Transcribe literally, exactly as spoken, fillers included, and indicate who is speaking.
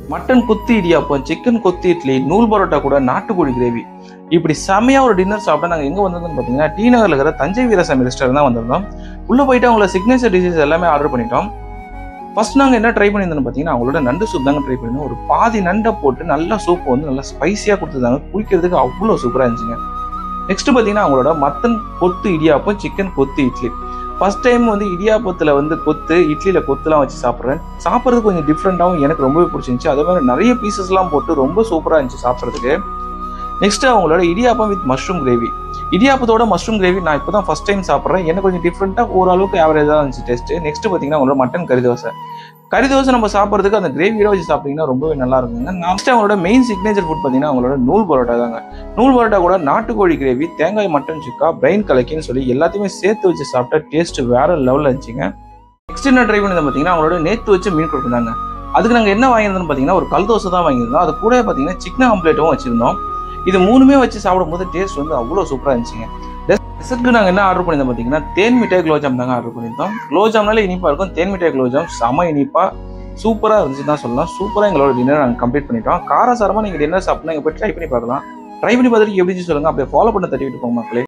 Speaker 1: Mutton கொத்து idiyappam, chicken கொத்து இட்லி, நூல் பரோட்டா கூட நாட்டுக்கோழி கிரேவி, இப்படி செமையாக ஒரு டின்னர் சாப்பிட்டா நாங்கள் எங்கே வந்ததுன்னு பார்த்தீங்கன்னா டி நகரில் இருக்கிற தஞ்சை வீரசாமி ரெஸ்டாரண்ட் தான் வந்திருந்தோம். உள்ளே போயிட்டு அவங்களோட சிக்னேச்சர் டிஷஸ் எல்லாமே ஆர்டர் பண்ணிட்டோம். ஃபர்ஸ்ட் நாங்கள் என்ன ட்ரை பண்ணியிருந்தோம்னு பார்த்தீங்கன்னா அவங்களோட நண்டு சூப் தாங்க ட்ரை பண்ணியிருந்தோம். ஒரு பாதி நண்டை போட்டு நல்லா சூப் வந்து நல்லா ஸ்பைஸியாக கொடுத்துருந்தாங்க. குடிக்கிறதுக்கு அவ்வளோ சூப்பராக இருந்துச்சுங்க. நெக்ஸ்ட் பார்த்தீங்கன்னா அவங்களோட மட்டன் கொத்து இடியாப்பம், சிக்கன் கொத்து இட்லி. ஃபர்ஸ்ட் டைம் வந்து இடியாப்பத்தில் வந்து கொத்து, இட்லியில் கொத்துலாம் வச்சு சாப்பிட்றேன். சாப்பிட்றது கொஞ்சம் டிஃப்ரெண்ட்டாகவும் எனக்கு ரொம்பவே பிடிச்சிருந்துச்சு. அதே மாதிரி நிறைய பீசஸ்லாம் போட்டு ரொம்ப சூப்பராக இருந்துச்சு சாப்பிட்றதுக்கு. நெக்ஸ்ட் அவங்களோட இடியாப்பம் வித் மஷ்ரூம் கிரேவி. இடியாப்பத்தோட மஷ்ரூம் கிரேவி நான் இப்போ தான் ஃபர்ஸ்ட் டைம் சாப்பிட்றேன். எனக்கு கொஞ்சம் டிஃப்ரெண்ட்டாக ஓரளவுக்கு ஆவரேஜாக இருந்துச்சு டேஸ்ட்டு. நெக்ஸ்ட் பார்த்தீங்கன்னா அவங்களோட மட்டன் கறி தோசை. கறி தோசை நம்ம சாப்பிட்றதுக்கு அந்த கிரேவியோட வச்சு சாப்பிட்டீங்கன்னா ரொம்பவே நல்லா இருக்குங்க. நெக்ஸ்ட் அவங்களோட மெயின் சிக்னேச்சர் ஃபுட் பார்த்தீங்கன்னா அவங்களோட நூல் பரோட்டா தாங்க. நூல் பரோட்டா கூட நாட்டுக்கோழி கிரேவி, தேங்காய் மட்டன் சுக்கா, பிரெயின் கலக்கின்னு சொல்லி எல்லாத்தையுமே சேர்த்து வச்சு சாப்பிட்டா டேஸ்ட் வேற லெவலில் இருந்துச்சுங்க. நெக்ஸ்ட் என்ன ட்ரை பண்ணி பார்த்தீங்கன்னா அவங்களோட நேற்று வச்சு மீன் கொடுத்துருந்தாங்க. அதுக்கு நாங்கள் என்ன வாங்கியிருந்தோம்னு பார்த்தீங்கன்னா ஒரு கல் தோசை தான் வாங்கியிருந்தோம். அது கூட பார்த்தீங்கன்னா சிக்கன் ஆம்லேட்டும் வச்சிருந்தோம். இது மூணுமே வச்சு சாப்பிடும்போது டேஸ்ட் வந்து அவ்வளோ சூப்பராக இருந்துச்சுங்க. டெசர்ட்க்கு நாங்கள் என்ன ஆர்டர் பண்ணியிருந்தோம் பார்த்தீங்கன்னா தேன் மிட்டாய் குலோஜாம் தாங்க ஆர்டர் பண்ணியிருந்தோம். குலோஜாம்னாலே இனிப்பாக இருக்கும். தேன் மிட்டாய் குலோஜாம் செம இனிப்பாக சூப்பராக இருந்துச்சு தான் சொல்லலாம். சூப்பராக எங்களோட டின்னர் நாங்கள் கம்ப்ளீட் பண்ணிட்டோம். காரசாரமாக நீங்கள் டின்னர் சாப்பிட்னா நீங்கள் போய் ட்ரை பண்ணி பார்க்கலாம். ட்ரை பண்ணி பார்த்துட்டு எப்படி சொல்லுங்கள். அப்படியே ஃபாலோ பண்ண தட்டிவிட்டு போங்க மக்களே.